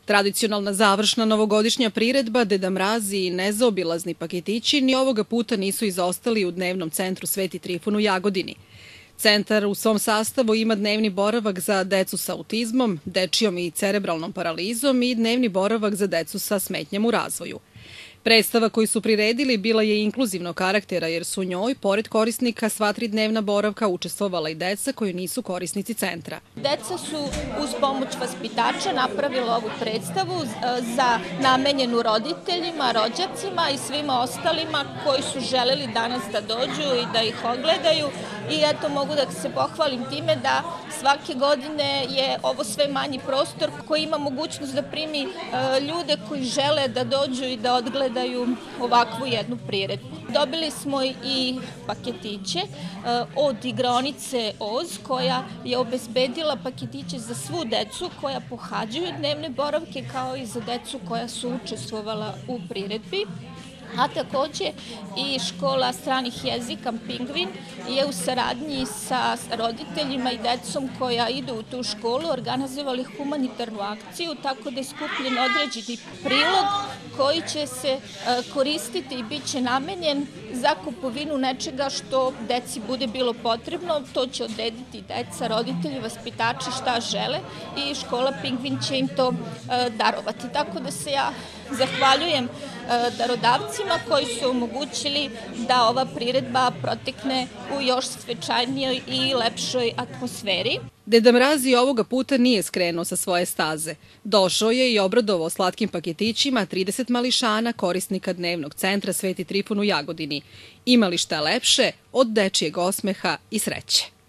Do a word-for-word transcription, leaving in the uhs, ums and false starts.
Tradicionalna završna novogodišnja priredba Deda Mraz i nezaobilazni paketići ni ovoga puta nisu izostali u dnevnom centru Sveti Trifun u Jagodini. Centar u svom sastavu ima dnevni boravak za decu sa autizmom, dečijom i cerebralnom paralizom i dnevni boravak za decu sa smetnjama u razvoju. Predstava koju su priredili bila je inkluzivnog karaktera jer su u njoj, pored korisnika sva tri dnevna boravka, učestvovala i deca koji nisu korisnici centra. Deca su uz pomoć vaspitača napravila ovu predstavu za namenjenu roditeljima, rođacima i svima ostalima koji su želeli danas da dođu i da ih ogledaju. I eto, mogu da se pohvalim time da svake godine je ovo sve manji prostor koji ima mogućnost da primi ljude koji žele da dođu i da odgledaju ovakvu jednu priredbu. Dobili smo i paketiće od igraonice Oz koja je obezbedila paketiće za svu decu koja pohađaju dnevne boravke kao i za decu koja su učestvovala u priredbi. A takođe i škola stranih jezika Pingvin je u saradnji sa roditeljima i decom koja idu u tu školu organizovali humanitarnu akciju, tako da je skupljen određeni prilog koji će se koristiti i bit će namenjen za kupovinu nečega što deci bude bilo potrebno. To će odrediti deca, roditelji, vaspitači šta žele i škola Pingvin će im to darovati. Tako da se ja zahvaljujem darodavcima koji su omogućili da ova priredba protekne u još svečanijoj i lepšoj atmosferi. Deda Mraz i ovoga puta nije skrenuo sa svoje staze. Došao je i obradovao slatkim paketićima trideset mališana korisnika dnevnog centra Sveti Trifun u Jagodini. Ima li šta lepše od dečijeg osmeha i sreće?